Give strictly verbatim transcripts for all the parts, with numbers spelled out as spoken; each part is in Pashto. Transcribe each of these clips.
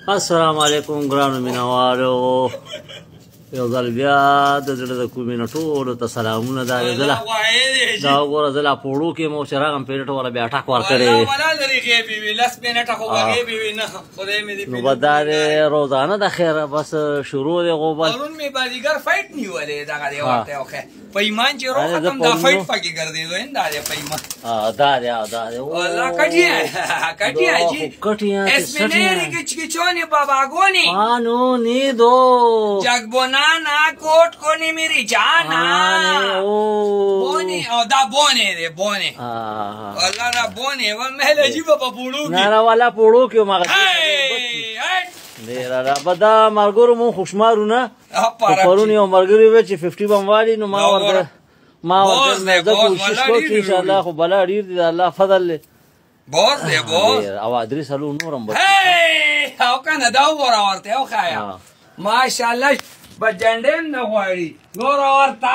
السلام علیکم ګرانو مینوالو، یو ځل بیا د زړه د کومې نه ټولو ته سلامونه. دا لیدله دا وګوره زه لا په وړو کې مو چې راغم پیرټ والا بیا ټک ورکړی نو به دا دی روزانه د خیره بس شروع دی غوبل پرون مې بازیګر فایټ نیولې دغه دی ورته وخه پیمان چې روح ختم دا فایټ پکې ګرځېدو دا دی پیمان دا دی دا دی والله کټیا کټیا جی کټیا اسمنeri che ciccioni babagoni آنو نیدو جگبونانا کوٹ کونی میری جانا بونی او دا بونی دی بونی والله دا بونی والله عجیب په پوړو کې نه نه والا پوړو کې ما ډیر را بدا مرګورو مون خوشمارو نه پرون یو مرګري و چې پنځه بم والی نو ما ورته ما ورته مزه کوشش کوم چې ان شاء الله خو بلا ډیر دی الله فضل له بوز دی بوز او ادري سلو نورم بس او کنه دا ور ورته او خایا ماشاءالله بجندم نه غواړي نور ورته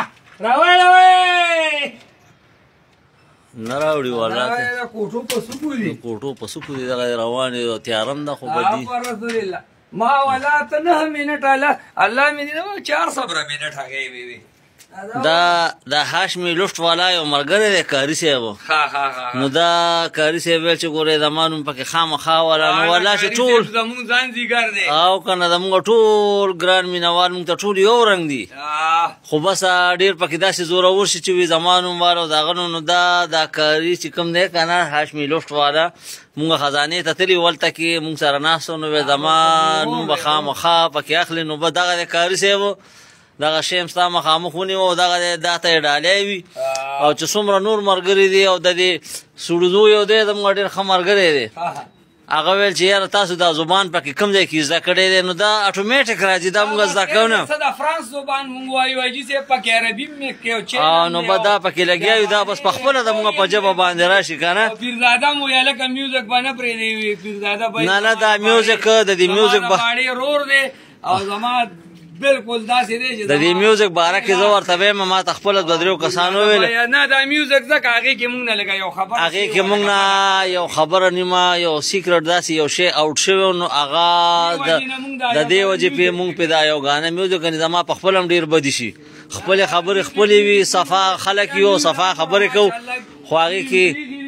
راوړوي نه راوړي والله کوټو په سکو دي کوټو په سکو دي دغه روان دي تیارم ده خو بدی رسول الله ما ولا ته نه منټ الله الله مې نه چار صبر منټ هغه وی دا دا هاشمي لفت والا یو مرګره د کاری سیبو ها ها ها نو دا کاری سیبل چې ګوره زمانو پکې خامخا ولا نو ولا چې ټول زمون ځان زیګر دی او کنه زمون ټول ګران مینوال مونږ ته ټول یو رنگ دي خو بس ډیر پکې داسې زوره ورشي چې وي زمانو مارو داغنو نو دا دا کاری چې کوم دی کنه هاشمي لفت والا مونږ خزانه ته تلی ولته کې مونږ سره ناسو نو زمانو بخامخا پکې اخلي نو به دغه کاری سیبو دغه شیم ستا مخامخ ونیو دغه دا ته ډالۍ وي او چې څومره نور ملګري دي او د دې سوړدو یو دی زموږ ډېر ښه ملګری دی هغه ویل چې یاره تاسو دا زبان پکې کوم ځای کې زده کړی دی نو دا اټومیټک راځي دا موږ زده کوو نه څه د فرانس زبان مونږ وایو حاجي صاحب پکې عربي مې کې نو به دا پکې لګیا وي دا بس په خپله د مونږ په ژبه باندې راشي که نه پیرزاده مو یا لکه میوزک به نه پرېږدي پیرزاده نه نه دا میوزک د دې میوزک رور دی او زما بالکل داسې دی چې د دې میوزک باره کې زه ورته وایم ما ته خپله دوه درېو کسانو وویل نه دا میوزک ځکه هغې کې مونږ نه لکه یو خبره هغې کې مونږ نه یو خبره نیمه یو سیکرټ داسې یو شی آوټ شوی نو هغه د دې وجې پې مونږ پې دا یو ګانه میوزک یعنې زما په خپله هم ډېر بدې شي خپلې خبرې خپلې وي صفا خلک یو صفا خبرې کوو خو هغې کې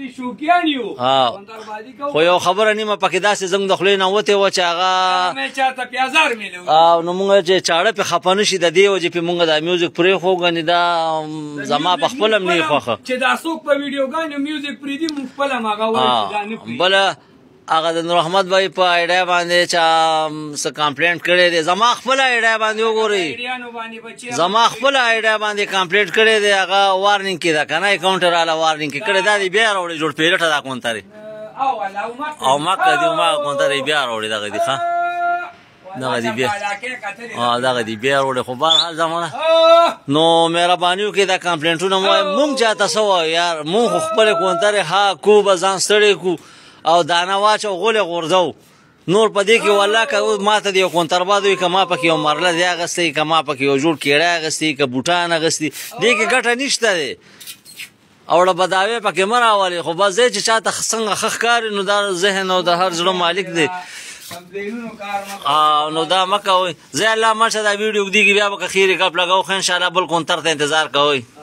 خو یو خبره نیمه پکې داسې زنګ د خولې نه وتې وه چې هغه نو مونږ چې چاړه پې خفه نه شي د دې وجې پې مونږ دا میوزک پرېښو ګنې دا زما په خپله هم نه یې خوښه چې دا څوک په ویډیوګانو میوزک پرېږدي مونږ خپله هم هغه وایو بله هغه د نور احمد بھائی په ایډیا باندې چا څه کمپلینټ کړی دی زما خپله ایډیا باندې وګورئ زما خپله ایډیا باندې کمپلینټ کړی دی هغه وارنینګ کې ده که نه اکاونټ راله وارنینګ کې کړی دا دی بیا راوړي جوړ پیلټه دا کونترې او مکه دی ما کونترې بیا راوړي دغه دی ښه دغه دی بیا دغه دی بیا وروړي خو بهرحال زمانه نو مهرباني وکړئ دا کمپلینټونه مو مونږ چاته څه وایو یار مونږ خو خپلې کونترې ها کو به ځان ستړی کړو او دانه واچو غولې غورځو نور په دې کې والله که ما ته د یو کونترباد وي که ما پکې یو مرله دی اخیستی که ما پکې یو جوړ کیړی اخیستی که بوټان اخیستي دې کې ګټه نشته دی اوړه بداوې پکې مه راولې خو بس دی چې چاته څنګه ښه ښکاري نو دا ذهن او د هر زړه مالک دی نو دا مه کوئ زه الله ماشه دا ویډیو ږدېږي بیا به که خیرې ګپ لګوو ښه انشاءالله بل کونتر ته انتظار کوئ